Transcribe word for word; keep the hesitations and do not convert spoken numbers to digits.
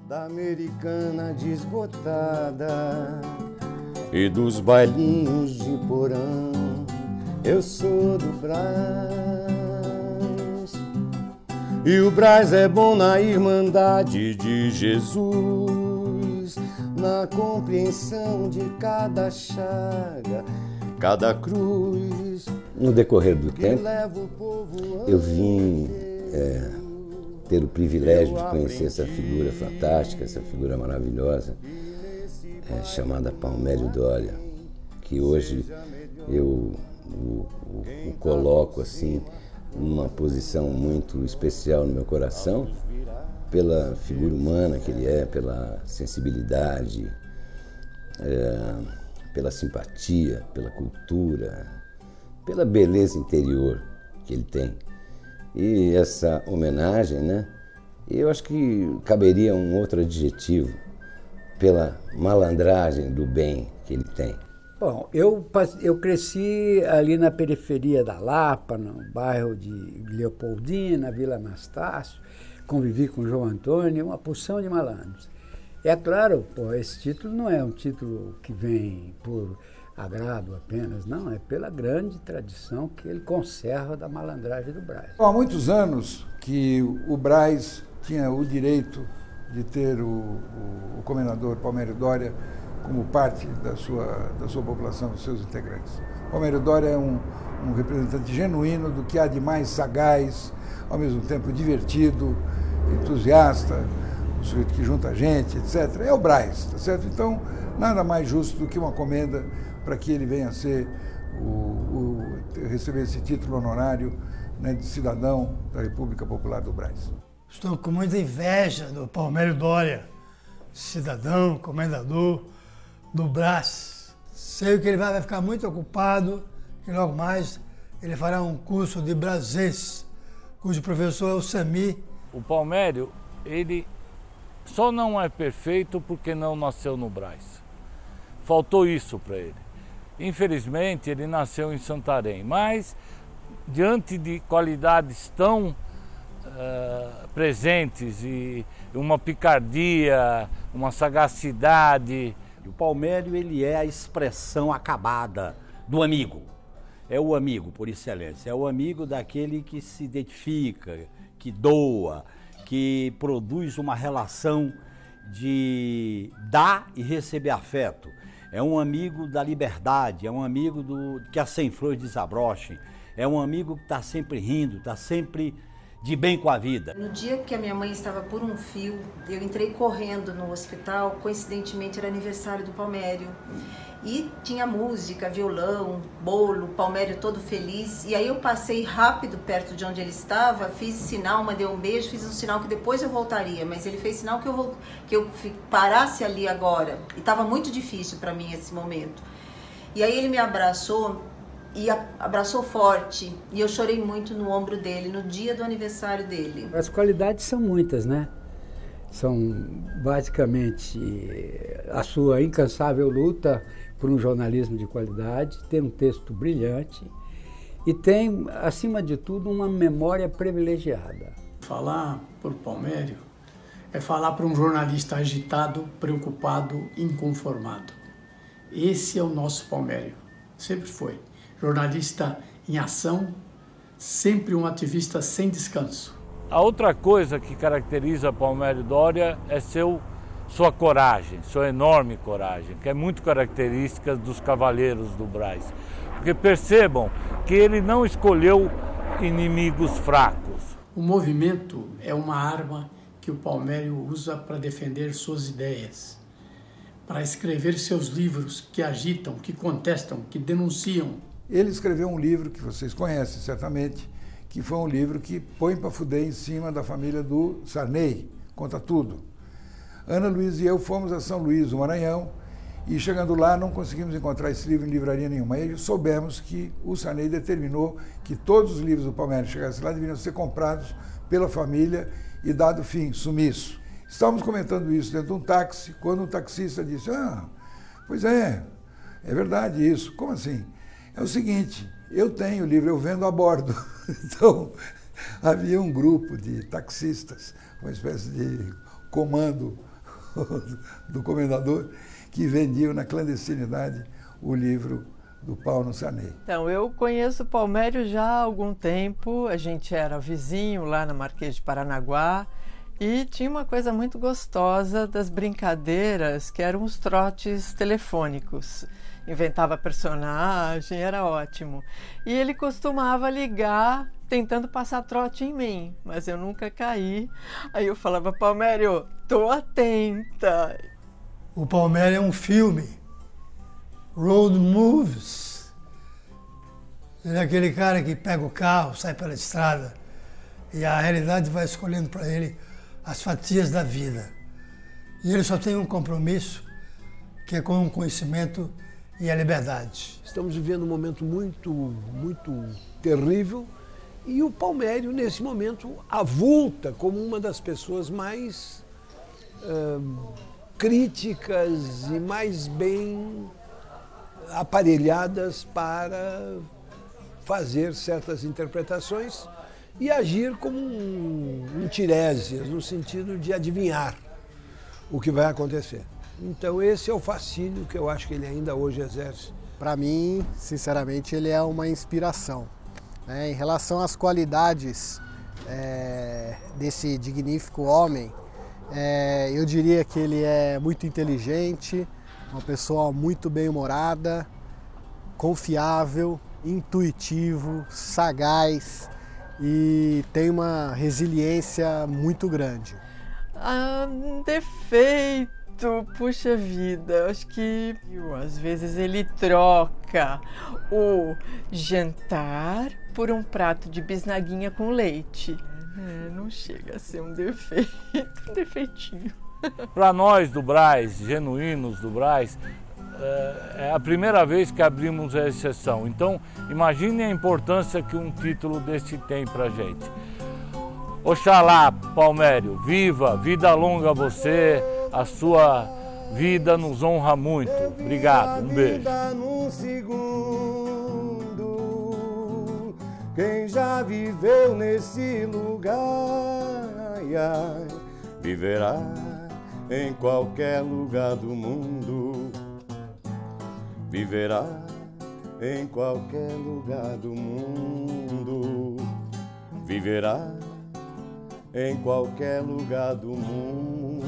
Da americana desbotada e dos bailinhos de porão, eu sou do Brás. E o Brás é bom na irmandade de Jesus, na compreensão de cada chaga, cada cruz. No decorrer do tempo, eu vim é, ter o privilégio de conhecer essa figura fantástica, essa figura maravilhosa, é, chamada Palmério Doria, que hoje eu o, o, o coloco assim numa posição muito especial no meu coração, pela figura humana que ele é, pela sensibilidade, é, pela simpatia, pela cultura, pela beleza interior que ele tem. E essa homenagem, né, eu acho que caberia um outro adjetivo, pela malandragem do bem que ele tem. Bom, eu, eu cresci ali na periferia da Lapa, no bairro de Leopoldina, Vila Anastácio, convivi com João Antônio, uma porção de malandros. É claro, pô, esse título não é um título que vem por agrado apenas, não, é pela grande tradição que ele conserva da malandragem do Brás. Há muitos anos que o Brás tinha o direito de ter o, o, o comendador Palmério Doria como parte da sua, da sua população, dos seus integrantes. Palmério Doria é um, um representante genuíno do que há de mais sagaz, ao mesmo tempo divertido, entusiasta, um sujeito que junta gente, etcétera. É o Brás, tá certo? Então, nada mais justo do que uma comenda para que ele venha a ser o, o, receber esse título honorário, né, de cidadão da República Popular do Brás. Estou com muita inveja do Palmério Doria, cidadão, comendador do Brás. Sei que ele vai ficar muito ocupado, que logo mais ele fará um curso de brasês, cujo professor é o Sami. O Palmério, ele só não é perfeito porque não nasceu no Brás. Faltou isso para ele. Infelizmente, ele nasceu em Santarém, mas diante de qualidades tão uh, presentes e uma picardia, uma sagacidade. O Palmério, ele é a expressão acabada do amigo. É o amigo por excelência, é o amigo daquele que se identifica, que doa, que produz uma relação de dar e receber afeto. É um amigo da liberdade, é um amigo do, que a sem flores desabroche, é um amigo que está sempre rindo, está sempre de bem com a vida. No dia que a minha mãe estava por um fio, eu entrei correndo no hospital, coincidentemente era aniversário do Palmério. E tinha música, violão, bolo, Palmério todo feliz. E aí eu passei rápido perto de onde ele estava, fiz sinal, mandei um beijo, fiz um sinal que depois eu voltaria. Mas ele fez sinal que eu, que eu parasse ali agora. E estava muito difícil para mim esse momento. E aí ele me abraçou, e abraçou forte. E eu chorei muito no ombro dele, no dia do aniversário dele. As qualidades são muitas, né? São basicamente a sua incansável luta por um jornalismo de qualidade, tem um texto brilhante e tem, acima de tudo, uma memória privilegiada. Falar por Palmério é falar para um jornalista agitado, preocupado, inconformado. Esse é o nosso Palmério, sempre foi. Jornalista em ação, sempre um ativista sem descanso. A outra coisa que caracteriza Palmério Doria é seu, sua coragem, sua enorme coragem, que é muito característica dos cavaleiros do Brás. Porque percebam que ele não escolheu inimigos fracos. O movimento é uma arma que o Palmério usa para defender suas ideias, para escrever seus livros que agitam, que contestam, que denunciam. Ele escreveu um livro que vocês conhecem certamente, que foi um livro que põe para fuder em cima da família do Sarney, conta tudo. Ana Luísa e eu fomos a São Luís do Maranhão e chegando lá não conseguimos encontrar esse livro em livraria nenhuma. Aí soubemos que o Sarney determinou que todos os livros do Palmério chegassem lá deveriam ser comprados pela família e dado fim, sumiço. Estávamos comentando isso dentro de um táxi, quando um taxista disse, ah, pois é, é verdade isso. Como assim? É o seguinte, eu tenho o livro, eu vendo a bordo. Então, havia um grupo de taxistas, uma espécie de comando do, do comendador, que vendiam na clandestinidade o livro do Paulo Sarney. Então, eu conheço o Palmério já há algum tempo, a gente era vizinho lá na Marquês de Paranaguá, e tinha uma coisa muito gostosa das brincadeiras, que eram os trotes telefônicos. Inventava personagem, era ótimo. E ele costumava ligar tentando passar trote em mim, mas eu nunca caí. Aí eu falava, Palmério, tô atenta. O Palmério é um filme, road movies. Ele é aquele cara que pega o carro, sai pela estrada e a realidade vai escolhendo para ele as fatias da vida. E ele só tem um compromisso, que é com o conhecimento e a liberdade. Estamos vivendo um momento muito, muito terrível e o Palmério, nesse momento, avulta como uma das pessoas mais uh, críticas e mais bem aparelhadas para fazer certas interpretações e agir como um, um Tiresias, no sentido de adivinhar o que vai acontecer. Então esse é o fascínio que eu acho que ele ainda hoje exerce. Para mim, sinceramente, ele é uma inspiração. Né? Em relação às qualidades é, desse dignífico homem, é, eu diria que ele é muito inteligente, uma pessoa muito bem-humorada, confiável, intuitivo, sagaz e tem uma resiliência muito grande. Ah, um defeito, puxa vida, acho que às vezes ele troca o jantar por um prato de bisnaguinha com leite. É, não chega a ser um defeito, um defeitinho. Para nós do Brás, genuínos do Brás, é a primeira vez que abrimos a exceção. Então, imagine a importância que um título deste tem para a gente. Oxalá, Palmério, viva, vida longa a você, a sua vida nos honra muito. Obrigado, um beijo. Num segundo, quem já viveu nesse lugar, ai, ai, viverá em qualquer lugar do mundo. Viverá em qualquer lugar do mundo. Viverá em qualquer lugar do mundo.